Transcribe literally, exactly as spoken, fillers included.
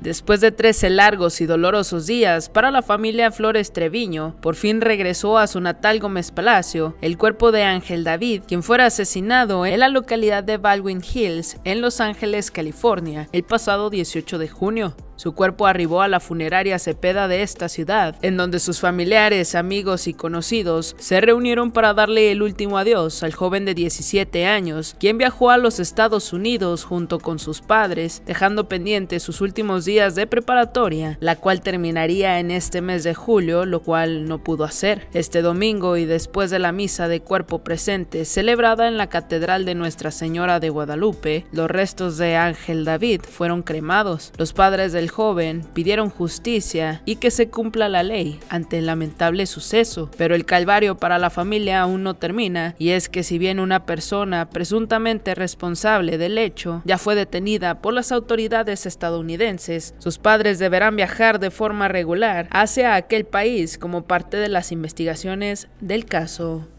Después de trece largos y dolorosos días para la familia Flores Treviño, por fin regresó a su natal Gómez Palacio el cuerpo de Ángel David, quien fuera asesinado en la localidad de Baldwin Hills, en Los Ángeles, California, el pasado dieciocho de junio. Su cuerpo arribó a la funeraria Cepeda de esta ciudad, en donde sus familiares, amigos y conocidos se reunieron para darle el último adiós al joven de diecisiete años, quien viajó a los Estados Unidos junto con sus padres, dejando pendientes sus últimos días de preparatoria, la cual terminaría en este mes de julio, lo cual no pudo hacer. Este domingo, y después de la misa de cuerpo presente celebrada en la Catedral de Nuestra Señora de Guadalupe, los restos de Ángel David fueron cremados. Los padres del joven pidieron justicia y que se cumpla la ley ante el lamentable suceso, pero el calvario para la familia aún no termina, y es que si bien una persona presuntamente responsable del hecho ya fue detenida por las autoridades estadounidenses, sus padres deberán viajar de forma regular hacia aquel país como parte de las investigaciones del caso.